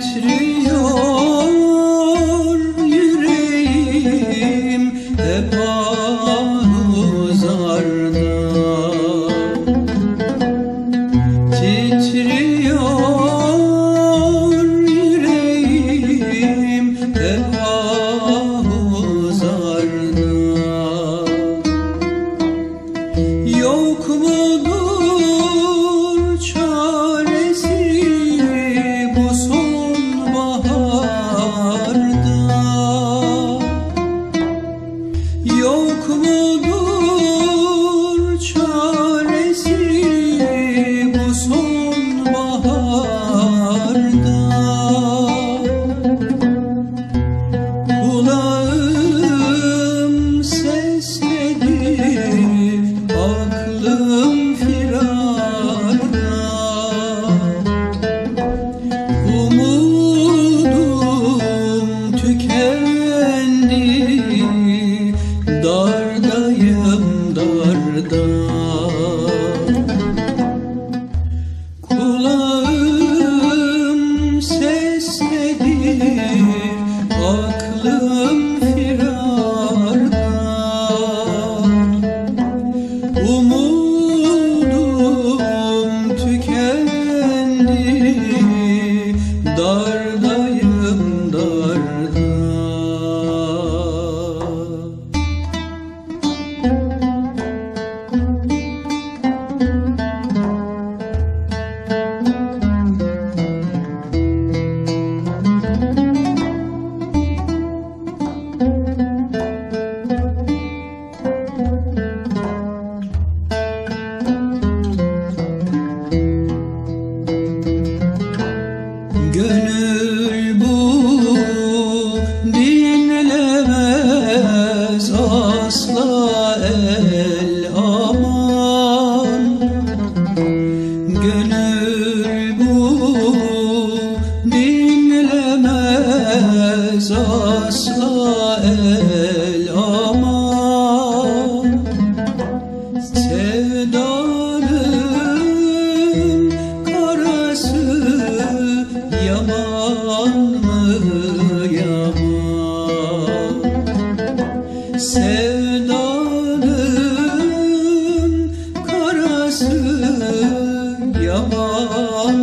Titriyor yüreğim hep ahuzarda. Titriyor yüreğim hep ahuzarda. Yok mudur çaresi bu sonbaharda? Yok mudur çaresi bu sonbaharda? Kulağım seslenir, aklım firarda. Umudum tükendi, dardayım darda. Kulağım seslenir, aklım firarda. Umudum tükendi, dardayım darda. Gönül bu dinlemez asla el aman. Gönül bu dinlemez asla el aman. Sevdanın karası yaman mı yaman? Sevdanın karası yaman